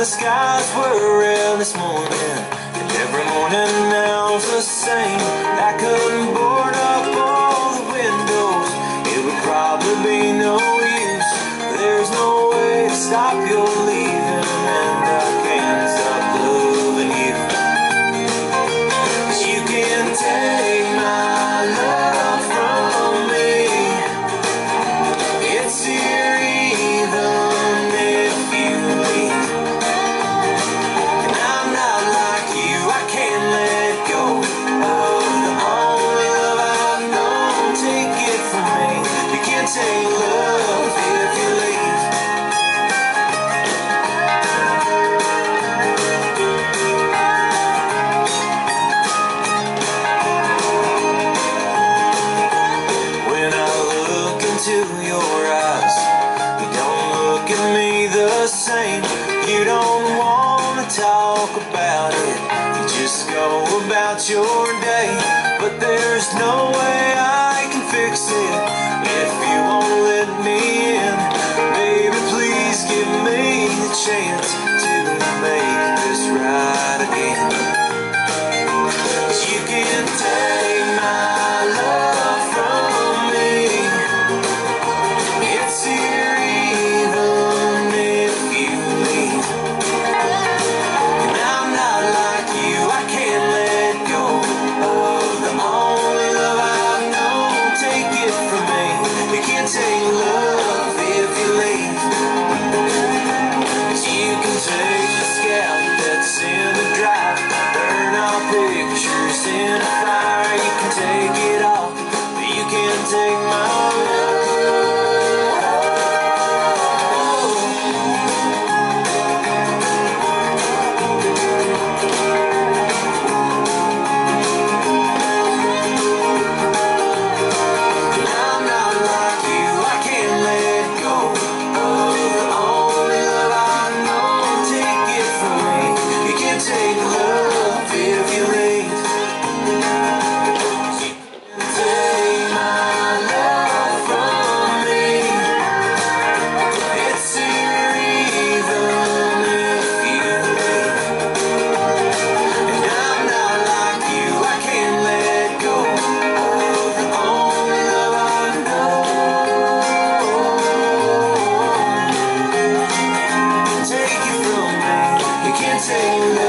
the skies were red this morning, and every morning now's the same. I couldn't board up all the windows, it would probably be no use. There's no way to stop your leaving, and I can't stop loving you. 'Cause you can't take my love from me. It's here even if you leave. And I'm not like you, I can't let go of the only love I've known. Take it from me, you can't take love if you leave. When I look into your eyes, you don't look at me the same. You don't want to talk about it, you just go about your day. But there's no way I can fix it if you won't let me in. Baby, please give me the chance to make this right again. 'Cause you can't take my love from me. It's here even if you leave. And I'm not like you, I can't let go of the only love I've known. Take it from me, you can't take love if you leave. 'Cause you can take the scalp that's in the drive, burn our pictures in a fire. You can take it all, but you can't take my love. I'm not like you, I can't let go of the only love I know. Take it from me, you can't take love if you leave. You can take my love from me. It's here even if you leave. And I'm not like you, I can't let go of the only love I know. Take it from me, you can't take love.